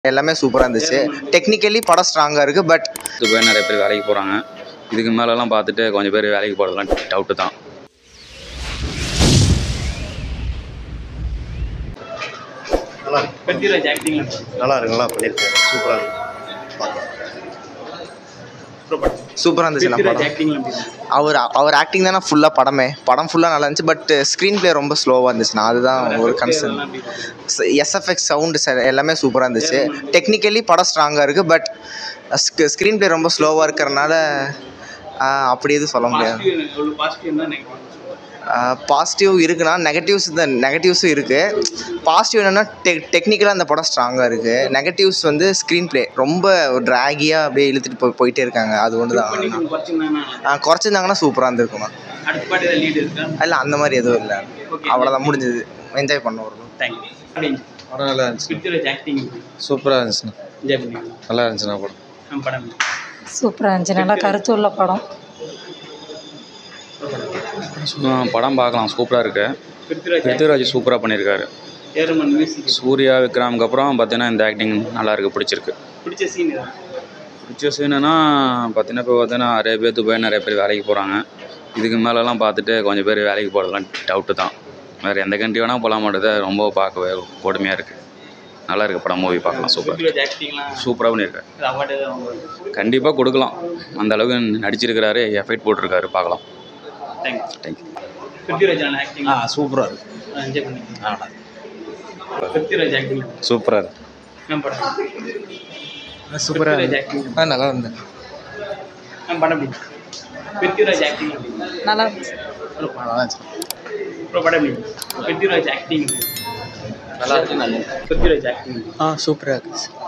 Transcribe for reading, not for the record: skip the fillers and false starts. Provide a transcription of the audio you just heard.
எல்லாமே சூப்பராக இருந்துச்சு. டெக்னிக்கலி படம் ஸ்ட்ராங்காக இருக்குது. பட் போய் நிறைய பேர் வேலைக்கு போகிறாங்க. இதுக்கு மேலெல்லாம் பார்த்துட்டு கொஞ்சம் பேர் வேலைக்கு போகிறதுலாம் டவுட்டு தான். நல்லா இருக்கு, நல்லா பண்ணியிருக்காரு, சூப்பராக இருக்கு. சூப்பராக இருந்துச்சு. அவர் ஆக்டிங் தானே ஃபுல்லாக படம் ஃபுல்லாக நல்லா இருந்துச்சு. பட் ஸ்க்ரீன் பிளே ரொம்ப ஸ்லோவாக இருந்துச்சுண்ணா, அதுதான் ஒரு கன்சர்ன். எஸ்எஃப்எக்ஸ் சவுண்டு எல்லாமே சூப்பராக இருந்துச்சு. டெக்னிக்கலி படம் ஸ்ட்ராங்காக இருக்குது. பட் ஸ்க்ரீன் பிளே ரொம்ப ஸ்லோவாக இருக்கிறனால அப்படி எதுவும் சொல்ல முடியாது. பாசிட்டிவ் இருக்குண்ணா, நெகட்டிவ்ஸும் இருக்குது. பாசிட்டிவ் என்னென்னா டெக்னிக்கலாக அந்த படம் ஸ்ட்ராங்காக இருக்குது. நெகட்டிவ்ஸ் வந்து ஸ்க்ரீன் பிளே ரொம்ப ட்ராகியாக அப்படியே இழுத்துட்டு போயிட்டே இருக்காங்க. அது ஒன்று தான். குறைச்சிருந்தாங்கன்னா சூப்பராக இருந்திருக்குண்ணா. இல்லை அந்த மாதிரி எதுவும் இல்லை, அவ்வளோதான், முடிஞ்சது. என்ஜாய் பண்ண வரும். படம் நல்லா இருந்துச்சு, சூப்பராக இருந்துச்சுண்ணா, நல்லா இருந்துச்சுண்ணா படம். சூப்பராக இருந்துச்சு, நல்லா கருத்துள்ள படம். படம் பார்க்கலாம், சூப்பராக இருக்குது. பிருத்திவிராஜ் சூப்பராக பண்ணியிருக்காரு. சூர்யா விக்ரமுக்கு அப்புறம் பார்த்தீங்கன்னா இந்த ஆக்டிங் நல்லா இருக்குது, பிடிச்சிருக்கு. பிடிச்ச சீனுன்னா பார்த்தீங்கன்னா இப்போ பார்த்தீங்கன்னா நிறைய பேர் வேலைக்கு போகிறாங்க. இதுக்கு மேலெல்லாம் பார்த்துட்டு கொஞ்சம் பேர் வேலைக்கு போகிறதுலாம் டவுட்டு தான். வேறு எந்த கண்ட்ரி வேணால் போகலாம் மாட்டேது, ரொம்ப பார்க்கவே கொடுமையாக இருக்குது. நல்லா இருக்குது படம், மூவி பார்க்கலாம், சூப்பராக பண்ணியிருக்காரு. கண்டிப்பாக கொடுக்கலாம், அந்த அளவுக்கு நடிச்சிருக்கிறாரு, எஃபெக்ட் போட்டிருக்காரு, பார்க்கலாம். தேங்க்யூ. சூப்பராக இருக்கு, சூப்பராக இருக்கு, சூப்பராக நல்லா இருந்தேன். நல்லா இருந்துச்சு. சூப்பராக இருக்கு.